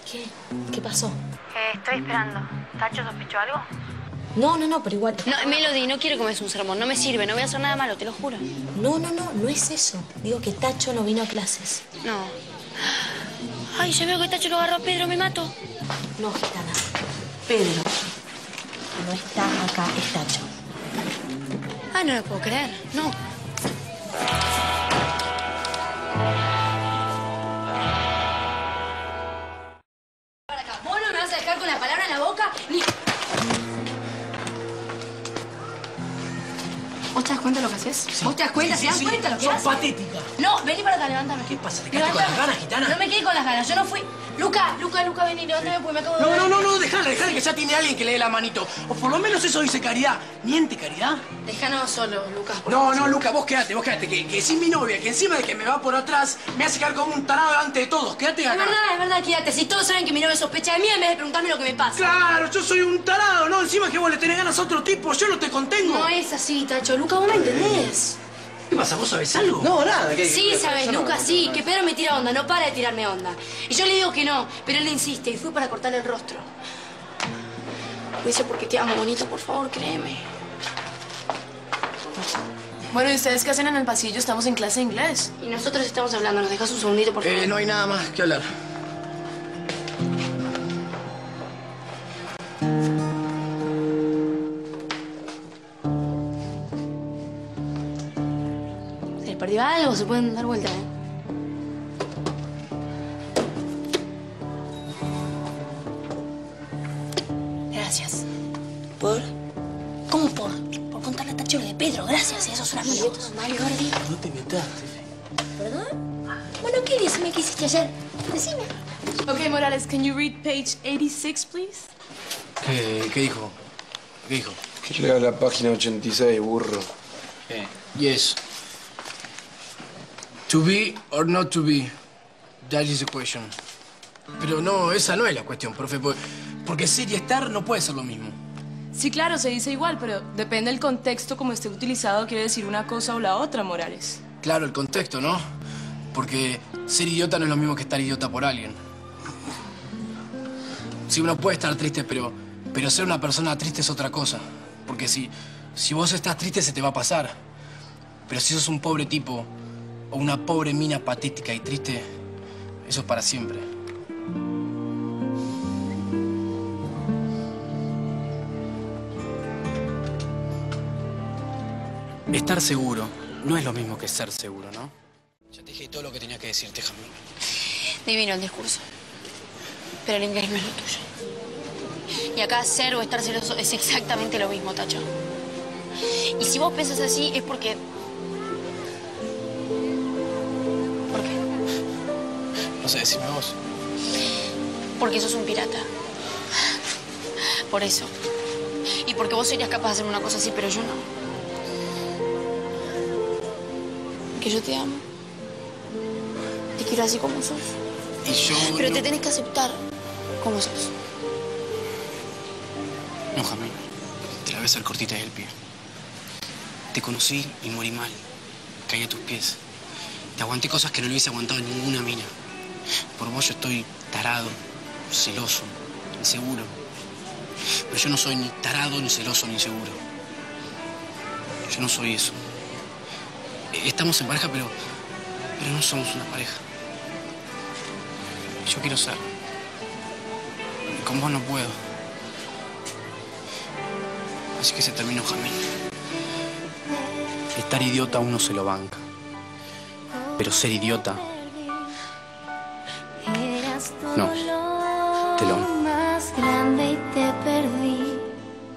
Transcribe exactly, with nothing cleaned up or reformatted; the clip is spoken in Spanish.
¿Qué? ¿Qué pasó? Eh, estoy esperando. ¿Tacho sospechó algo? No, no, no, pero igual... No, Melody, no quiero que me des un sermón. No me sirve, no voy a hacer nada malo, te lo juro. No, no, no, no es eso. Digo que Tacho no vino a clases. No. Ay, ya veo que Tacho lo agarró a Pedro, me mato. No, gitana. Pedro no está acá, es Tacho. Ah, no lo puedo creer. No. Para acá. ¿Vos no me vas a dejar con la palabra en la boca? Ni... ¿Vos te das cuenta de lo que haces? Sí. ¿Vos te das cuenta? Sí, ¿Te das sí, cuenta de lo que sos haces? patética. No, vení para acá, levántame. ¿Qué pasa? ¿Te quedaste con las ganas, gitana? No me quedé con las ganas, yo no fui... Luca, Luca, Luca, vení, levántame porque me acabo de... No, no, no, no, dejala, dejala que ya tiene alguien que le dé la manito. O por lo menos eso dice Caridad. ¿Miente Caridad? Déjanos solo, Lucas. Por No, favor. no, Luca, vos quédate, vos quédate. Que, que sin mi novia, que encima de que me va por atrás, me hace quedar como un tarado delante de todos. Quédate acá. Es verdad, es verdad, quédate. Si todos saben que mi novia sospecha de mí, en vez de preguntarme lo que me pasa. Claro, yo soy un tarado, ¿no? Encima que vos le tenés ganas a otro tipo, yo no te contengo. No es así, Tacho. Luca, vos me entendés. ¿Qué pasa? ¿Vos sabés algo? No, nada. ¿Qué, Sí, qué, sabes, yo no- Lucas, sí. Que Pedro me tira onda, no para de tirarme onda. Y yo le digo que no, pero él insiste y fui para cortarle el rostro. Lo hice porque te amo, bonito, por favor, créeme. Bueno, ¿y ustedes qué hacen en el pasillo? Estamos en clase de inglés. Y nosotros estamos hablando, ¿nos dejas un segundito, por favor? Eh, no hay nada más que hablar. ¿Se les perdió algo? Se pueden dar vuelta, ¿eh? Gracias. ¿Por? ¿Cómo por? Por contarle a Tacho lo de Pedro. Gracias, esos son amigos. Mario, Gordi. No te metas. ¿Perdón? Bueno, ¿qué? Decime qué hiciste ayer. Decime. Ok, Morales, can you read page eighty-six, please? ¿Qué, qué dijo? ¿Qué dijo? Que lea la página ochenta y seis, burro. Eh, yes. To be or not to be. That is the question. Pero no, esa no es la cuestión, profe. Porque, porque ser y estar no puede ser lo mismo. Sí, claro, se dice igual, pero depende del contexto como esté utilizado, quiere decir una cosa o la otra, Morales. Claro, el contexto, ¿no? Porque ser idiota no es lo mismo que estar idiota por alguien. Sí, uno puede estar triste, pero, pero ser una persona triste es otra cosa. Porque si, si vos estás triste, se te va a pasar. Pero si sos un pobre tipo o una pobre mina patética y triste, eso es para siempre. Estar seguro no es lo mismo que ser seguro, ¿no? Ya te dije todo lo que tenía que decirte, Jamil. Divino el discurso. Pero el inglés no es lo tuyo. Y acá ser o estar celoso es exactamente lo mismo, Tacho. Y si vos pensás así es porque... ¿Por qué? No sé, decime vos. Porque sos un pirata. Por eso. Y porque vos serías capaz de hacer una cosa así, pero yo no. Que yo te amo. Te quiero así como sos. Y yo... Pero no... te tenés que aceptar como sos. No, Jamil. Te la ves al cortita del pie. Te conocí y morí mal. Caí a tus pies. Te aguanté cosas que no le hubiese aguantado a ninguna mina. Por vos yo estoy tarado, celoso, inseguro. Pero yo no soy ni tarado, ni celoso, ni inseguro. Yo no soy eso. Estamos en pareja, pero, pero no somos una pareja. Yo quiero ser. Y con vos no puedo. Así que se terminó, Jamil. Estar idiota uno se lo banca. Pero ser idiota... No. Te lo amo. Más grande y te perdí.